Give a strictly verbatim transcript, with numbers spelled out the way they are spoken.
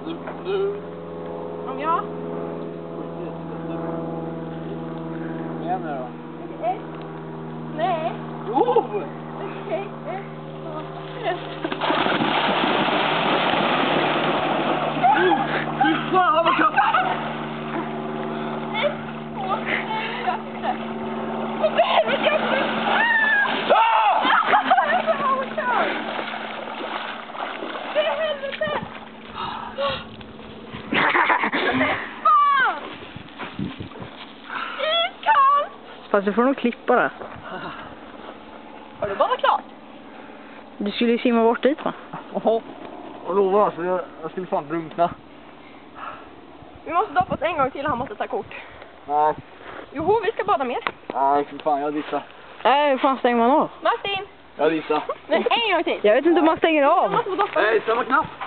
Om jag? Vad är det då? Ett. Nej. Jo! Okej. Ett, två, tre. Fy fan vad kallt! Ett, två, tre, fyra. Åh helvete, jag får... Ah! Det är helvete! Fan! Iskallt! Fast du får nog klippa det. Har du bara klart? Du skulle ju simma bort dit, va? Jaha. Jag lovar alltså, jag, jag skulle fan drunkna. Vi måste doppa oss en gång till, han måste ta kort. Nej, Jo, vi ska bada mer. nej fy fan, jag dissar. Nej, hur fan stänger man av? Martin! Jag dissar. Nej, en gång till. Jag vet inte om man stänger Jag av. måste få doppa. Nej, samma knapp.